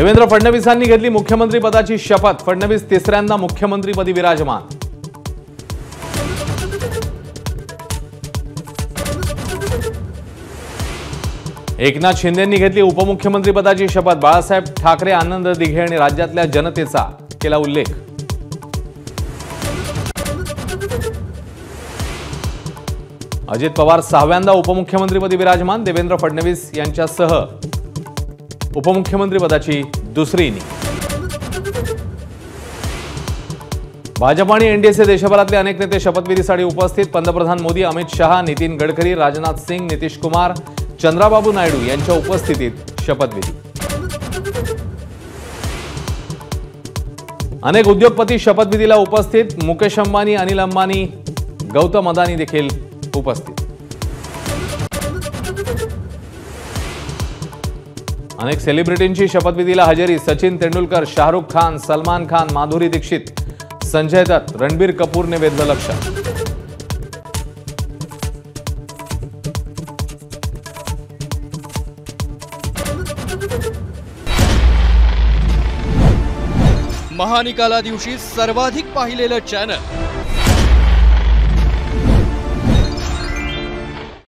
देवेंद्र फडणवीसांनी घेतली मुख्यमंत्री पदाची शपथ। फडणवीस तिसऱ्यांदा मुख्यमंत्रीपदी विराजमान। एकनाथ शिंदेंनी घेतली उपमुख्यमंत्री पदाची शपथ। बाळासाहेब ठाकरे, आनंद दिघे आणि राज्यातल्या जनतेचा केला उल्लेख। अजित पवार सहाव्यांदा उपमुख्यमंत्रीपदी विराजमान। देवेंद्र फडणवीस यांच्यासह उपमुख्यमंत्री पदाची दुसरी इनिंग। भाजप आणि एनडीएचे देशभरातले अनेक नेते शपथविधीसाठी उपस्थित। पंतप्रधान मोदी, अमित शहा, नितीन गडकरी, राजनाथ सिंग, नितीश कुमार, चंद्राबाबू नायडू यांच्या उपस्थितीत शपथविधी। अनेक उद्योगपती शपथविधीला उपस्थित। मुकेश अंबानी, अनिल अंबानी, गौतम अदानी देखील उपस्थित। अनेक सेलिब्रिटींची शपथविधीला हजेरी। सचिन तेंडुलकर, शाहरुख खान, सलमान खान, माधुरी दीक्षित, संजय दत्त, रणबीर कपूरने वेधलं लक्ष। महानिकाला दिवशी सर्वाधिक पाहिलेलं चॅनल